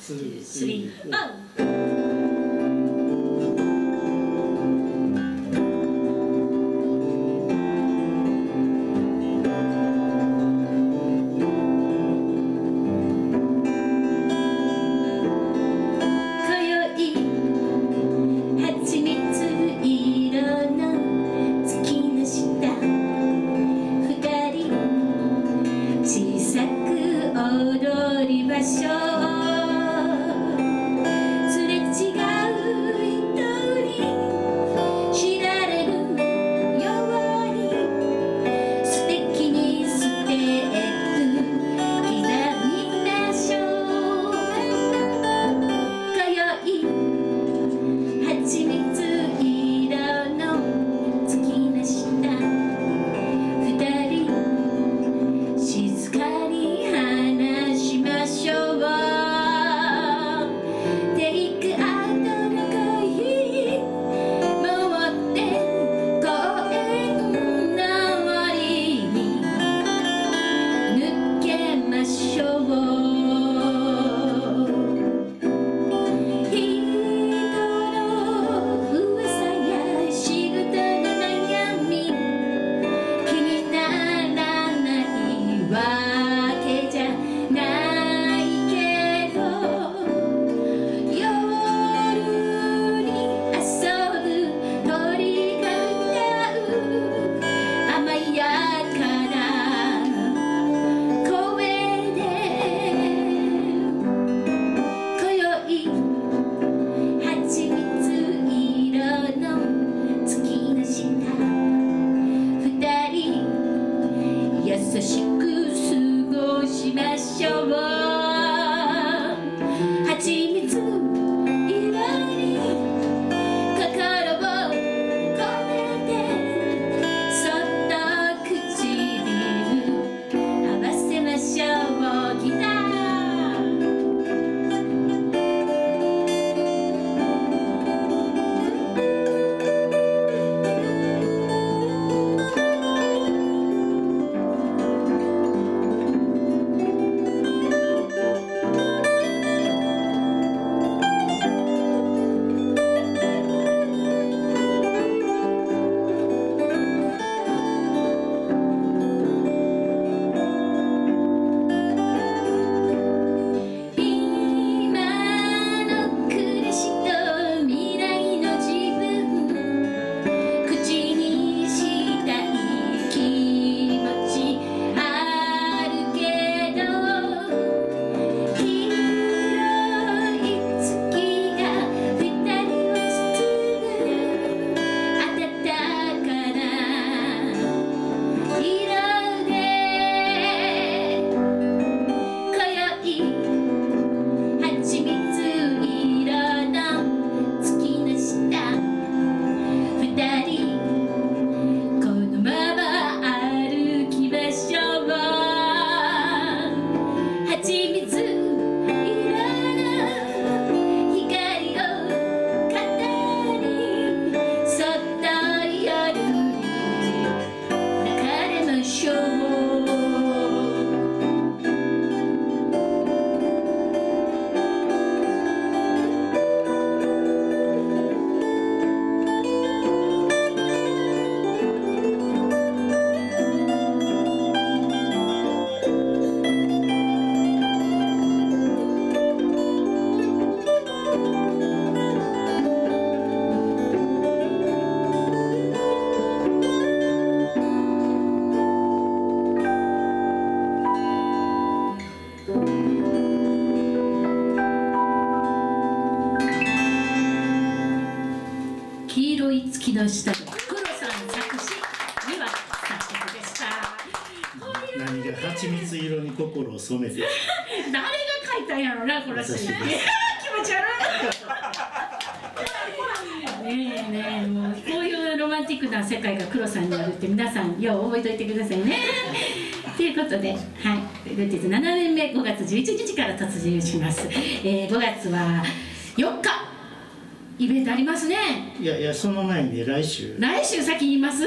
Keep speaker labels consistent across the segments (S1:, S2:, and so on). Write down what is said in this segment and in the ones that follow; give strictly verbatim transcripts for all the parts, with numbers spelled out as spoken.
S1: ツースリーワン。
S2: 月の下で黒さん作詞には作曲でした。
S1: 何が蜂蜜色に心を染めて
S2: 誰が書いたんやろなこの詩。気持ち悪い。ねえねえ、もうこういうロマンティックな世界が黒さんにあるって皆さんよう覚えておいてくださいね。ということで、はい、ルーティーズななねんめごがつじゅういちにちから突入します。えー、ごがつはよっかイベントありますね。
S1: いやいや、その前に来週
S2: 来週先言います。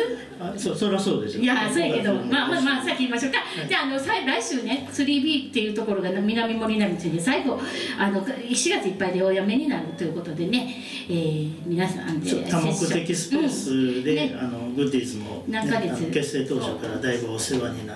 S1: あ、そそりゃそうでしょ。
S2: いやそうやけど、まあまあまあさっき言いましょうか。
S1: はい、
S2: じゃああのさ来週ね スリービー っていうところが南森並地で最後あのしがついっぱいでおやめになるということでね、えー、皆さんで
S1: 多目的スペースで、
S2: うんね、
S1: あのグッディーズも、ね、あの結成当初からだいぶお世話になって、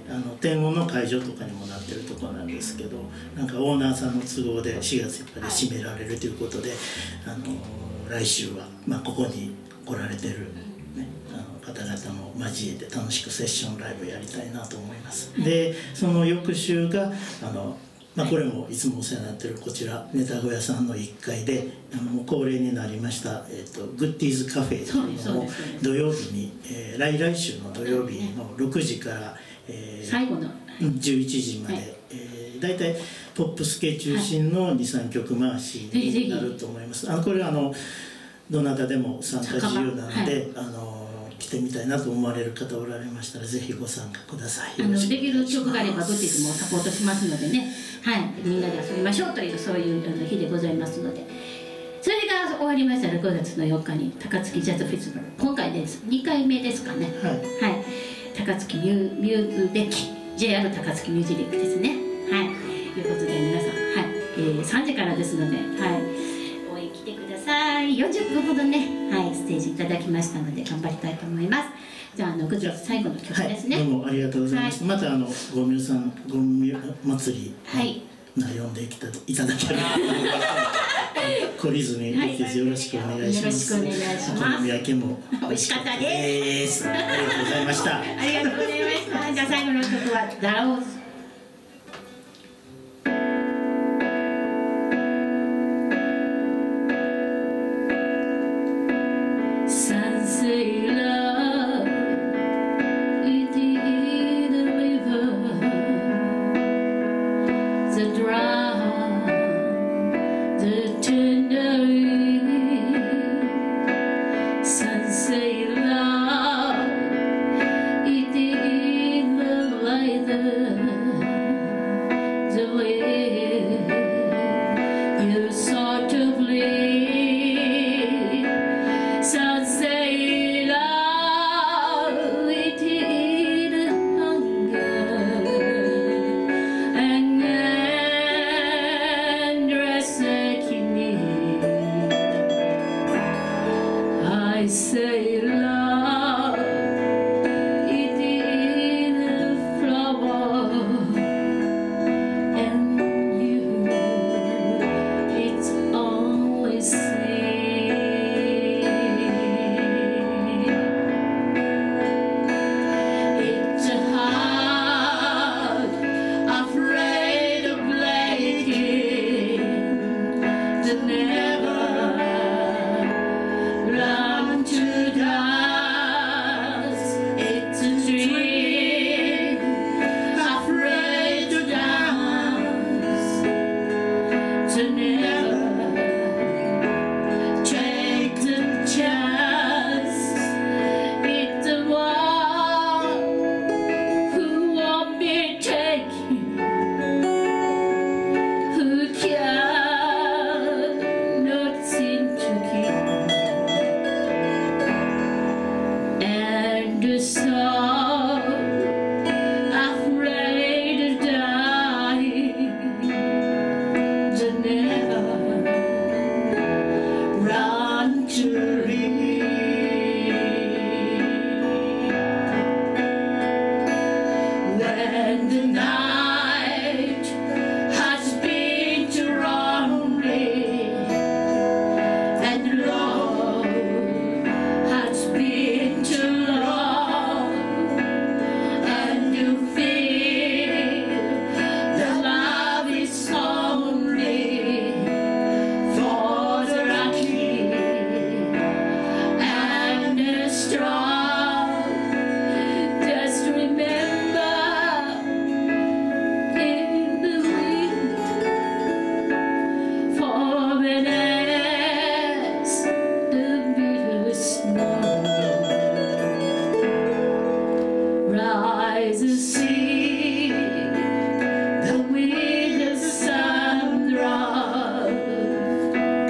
S1: あの天音の会場とかにもなってるところなんですけど、なんかオーナーさんの都合でしがついっぱいで閉められるということで、あの来週は、まあ、ここに来られてる、ね、あの方々も交えて楽しくセッションライブやりたいなと思います。でその翌週があのまあ、これもいつもお世話になってるこちらネタ小屋さんのいっかいであの恒例になりました、えー、とグッディーズカフェというのを土曜日に、えー、来来週の土曜日のろくじから、えー、
S2: 最後の
S1: じゅういちじまで、はい、えー、大体ポップス系中心のにさんきょく回しになると思います。あのこれはあのどなたでも参加自由なので、はい、あの来てみたいなと思われる方おられましたらぜひご参加ください。
S2: あのできる曲があればグッディーズもサポートしますのでね、はい、みんなで遊びましょうというそういうあの日でございますので、それが終わりましたらくがつのよっかに高槻ジャズフェスティバル、今回ですにかいめですかね、はい、はい、高槻ミュミューズデッキ ジェイアール 高槻ミュージックですね。はい、ということで皆さん、はい、えー、さんじからですので、はい、応援来てください。よんじゅっぷんほどね、はい、ステージいただきましたので頑張りたいと思います。じゃあ、あのぐず最後の曲ですね。
S1: はい、どうもありがとうございました。はい、またあのごみゅうさんごみゅう祭り、
S2: はい、
S1: な読んできたいただければ懲りずにぜひよろしくお願いします。
S2: よろしくお願いします。
S1: お好み焼きも
S2: 美味しかったです。
S1: ありがとうございました。
S2: ありがとうございました。じゃあ最後の曲はザラオズ。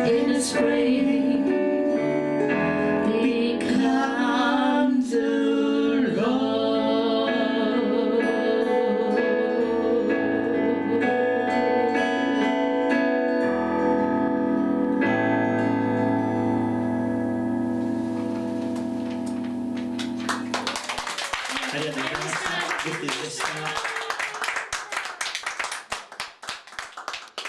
S3: Spring becomes a
S1: ありがとうございました。グッディでした。